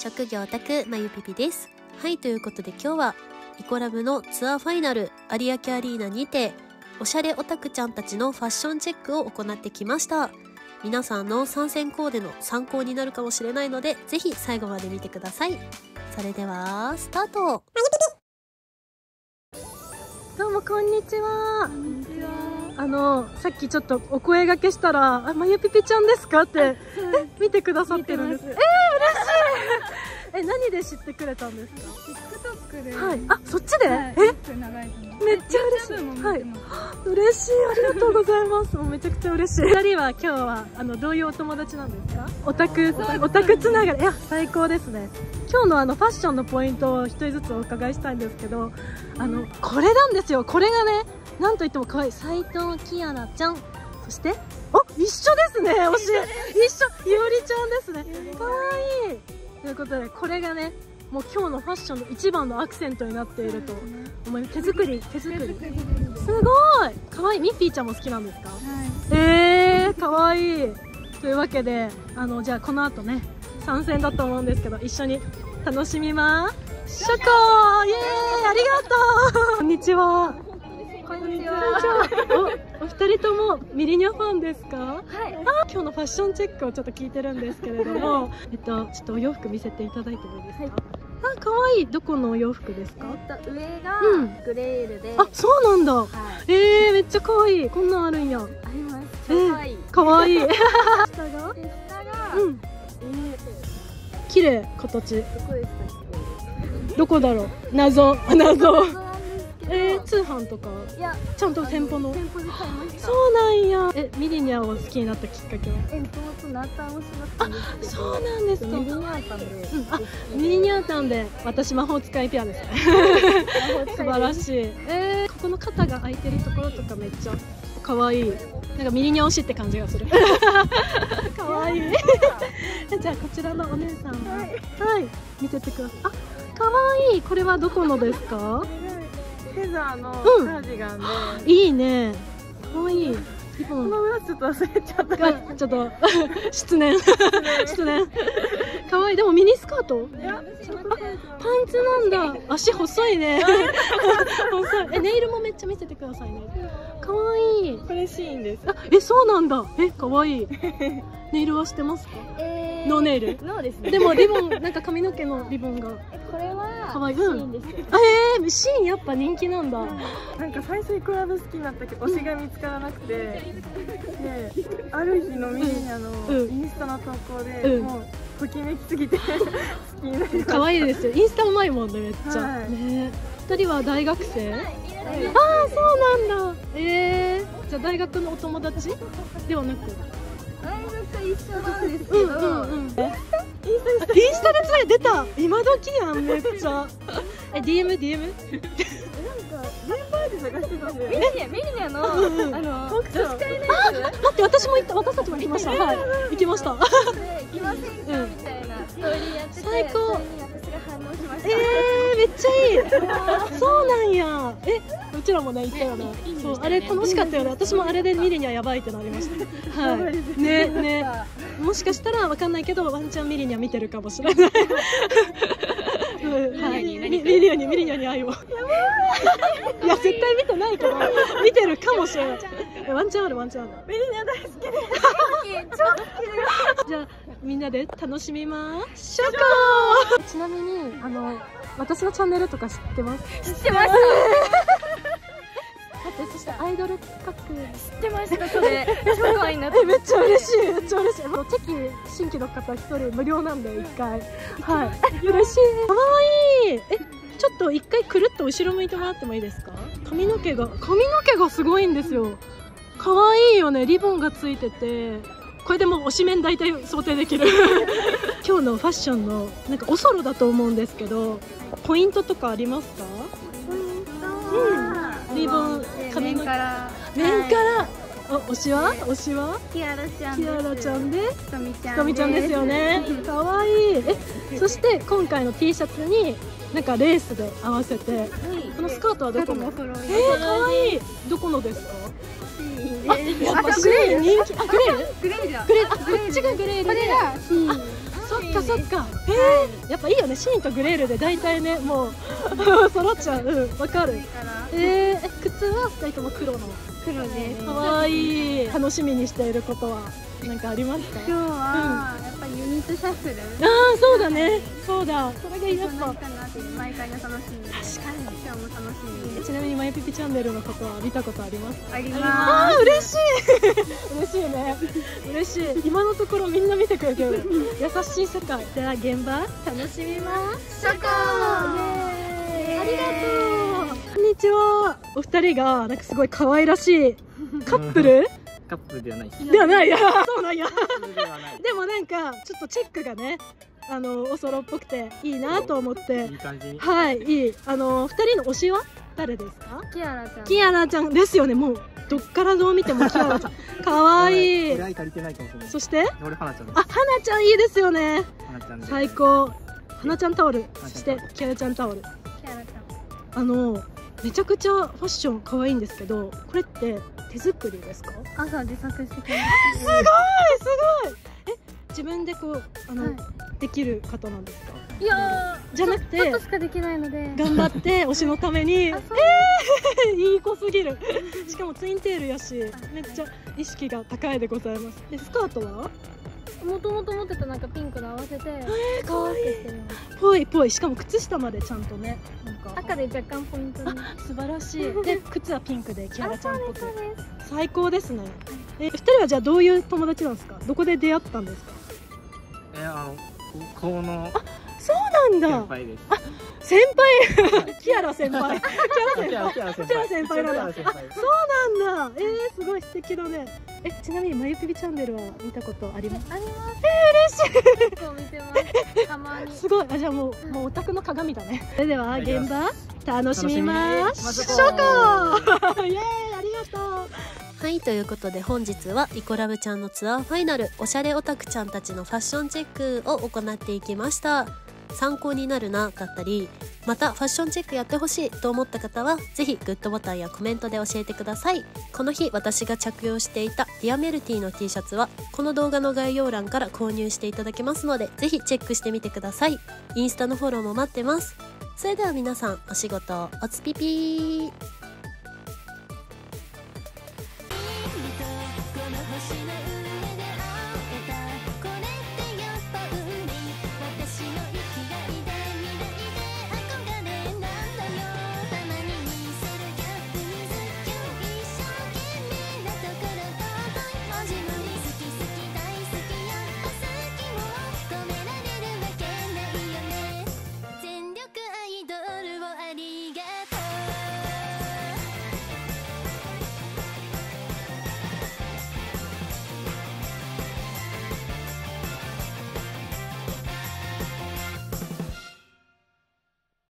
職業オタクまゆぴぴです。はい、ということで今日はイコラブのツアーファイナル有明アリーナにておしゃれオタクちゃんたちのファッションチェックを行ってきました。皆さんの参戦コーデの参考になるかもしれないので、ぜひ最後まで見てください。それではスタート。どうもこんにちは。さっきちょっとお声掛けしたら、まゆぴぴちゃんですかって見てくださってるんです。嬉しい。何で知ってくれたんですか？ TikTok で。 はい。あ、そっちで？めっちゃ嬉しい。はい。嬉しい。ありがとうございます。もうめちゃくちゃ嬉しい。二人は今日はどういうお友達なんですか？オタクつながり。いや、最高ですね。今日のファッションのポイントを一人ずつお伺いしたいんですけど、これなんですよ。これがね、なんといっても可愛い斉藤キアラちゃん。そして、一緒ですね。推し一緒。いおりちゃんですね。可愛い。ということで、これがね、もう今日のファッションの一番のアクセントになっていると思います。手作り。すごい可愛い。ミッフィーちゃんも好きなんですか？はい。可愛い。というわけで、じゃあこの後ね、参戦だと思うんですけど、一緒に楽しみましょこー。イエーイ、ありがとう。こんにちは。 こんにちは。 お二人ともミリニャファンですか？ はい。 今日のファッションチェックをちょっと聞いてるんですけれども、ちょっとお洋服見せていただいてもいいですか？はい。可愛い。どこのお洋服ですか？ 上がグレールで。 あ、そうなんだ。 はい、 めっちゃ可愛い。こんなんあるんや。 あります。可愛い。 可愛い。下が？ 下が。 綺麗、形。 どこですか？ どこだろう。謎。通販とか。 いや、 ちゃんと店舗の。 店舗で買いました。 そうなんや。ミリニャを好きになったきっかけは？ もともとナタン推しだったんですけど。 そうなんですか。 ミリニャータンで。 ミリニャータンで、私魔法使いペアですね。素晴らしい。ここの肩が開いてるところとかめっちゃ可愛い。なんかミリニャ推しって感じがする。可愛い。じゃあこちらのお姉さんはい、見ててください。あ、可愛い。これはどこのですか？ フェザーのカーディガンで。 いいね。可愛い。 この裏ちょっと忘れちゃった。 ちょっと失念。可愛い。でもミニスカート？ いや、 パンツなんだ。足細いね。細い。ネイルもめっちゃ見せてくださいね。可愛い。 これシーンです。 そうなんだ。可愛い。ネイルはしてますか？ノーネイル？ ノーですね。 でもリボン、なんか髪の毛のリボンが。 これは可愛い。 シーンですよ。 シーンやっぱ人気なんだ。 なんか最初イコラブ好きになったけど推しが見つからなくて、である日のミリニャのインスタの投稿でもうときめきすぎて好きになりました。 可愛いですよ。インスタうまいもんね、めっちゃ。ね。二人は大学生？そうなんだ。じゃあ大学のお友達ではなく？ 大学一緒なんですけど、インスタでつないでた。今時やん、めっちゃ。DM？ なんかメンバーで探してたんで。ミリニャの女子会のやつ。 待って、私たちも行きました。はい、行きました。 行きませんかみたいなストーリーやってて、 最高。 私が反応しました。 めっちゃいい。そうなんや。うちらもね、行ったよね。そう、あれ楽しかったよね。私もあれでミリニャやばいってなりました。はい。ね。もしかしたらわかんないけど、ワンチャンミリニャ見てるかもしれない。はい。ミリニャに愛を。いや、絶対見てないけど、見てるかもしれない。ワンチャンある。 ミリニャ大好きで。超好きです。 じゃあ、みんなで楽しみましょうか。ちなみに、私のチャンネルとか知ってます？ 知ってました。 そしてアイドル企画知ってました。それ超可愛いなって。 めっちゃ嬉しい。チェキ新規の方1人無料なんで1回。はい。嬉しい。可愛い。ちょっと1回くるっと後ろ向いてもらってもいいですか？髪の毛がすごいんですよ。可愛いよね。リボンがついてて。これでもう推しメン大体想定できる。今日のファッションのなんかおそろだと思うんですけど、ポイントとかありますか？リボン、髪の毛。面から。推しは？ キアラちゃんで。ひとみちゃんですよね。可愛い。そして今回の T シャツになんかレースで合わせて、このスカートはどこの？可愛い。どこのですか？やっぱグレー人気。グレーじゃん。こっちがグレーで。これがそっかそっか。やっぱいいよね、シーンとグレールで大体ね、もう揃っちゃう。わかる。靴は2人とも黒の。 黒です。 かわいい。楽しみにしていることは何かありますか？ 今日はやっぱりユニットシャッフル。 ああ、そうだね。そうだ。それがやっぱ毎回の楽しみで。確かに。今日も楽しみです。 ちなみにマイピピチャンネルのことは見たことありますか？ あります。 ああ、嬉しい。嬉しいね。嬉しい。今のところみんな見てくれてる。優しい世界。じゃあ現場楽しみます。 ショコー。 ありがとう。こんにちは。お二人がなんかすごい可愛らしいカップル？ カップルではない。 ではない。そうなんや。でもなんかちょっとチェックがね、おそろっぽくていいなと思って。 いい感じに。 はい、いい。二人の推しは誰ですか？ キアラちゃん。 キアラちゃんですよね。もうどっからどう見てもキアラちゃん。可愛い。 俺愛足りてないかもしれない。 そして俺花ちゃん。 あ、花ちゃんいいですよね。 花ちゃん。 最高。花ちゃんタオル。そしてキアラちゃんタオル。 キアラちゃん。 めちゃくちゃファッション可愛いんですけど、これって手作りですか？ 朝自作してきました。 すごいすごい。自分でこうできる方なんですか？ いやじゃなくてちょっとしかできないので頑張って推しのために。いい子すぎる。しかもツインテールやし、めっちゃ意識が高いでございます。スカートはもともと持ってたなんかピンクの合わせてかわいいぽいぽい。しかも靴下までちゃんとね、なんか赤で若干ポイントに。 素晴らしい。で靴はピンクでキアラちゃんっぽく最高ですね。2人はじゃあどういう友達なんですか？どこで出会ったんですか？ 高校のそうなんだ。 先輩です。 先輩。キアラ先輩。キアラ先輩なんだ。そうなんだ。すごい素敵だね。ちなみにまゆぴぴチャンネルは見たことあります？ あります。 嬉しい。 結構見てます。たまに。 すごい。じゃあもうオタクの鏡だね。それでは現場楽しみましょう。イエーイ、ありがとう。 はい、ということで本日はイコラブちゃんのツアーファイナル、おしゃれオタクちゃんたちのファッションチェックを行っていきました。参考になるなだったり、またファッションチェックやってほしいと思った方はぜひグッドボタンやコメントで教えてください。この日私が着用していたディアメルティの T シャツはこの動画の概要欄から購入していただけますので、ぜひチェックしてみてください。インスタのフォローも待ってます。それでは皆さん、お仕事おつぴぴー。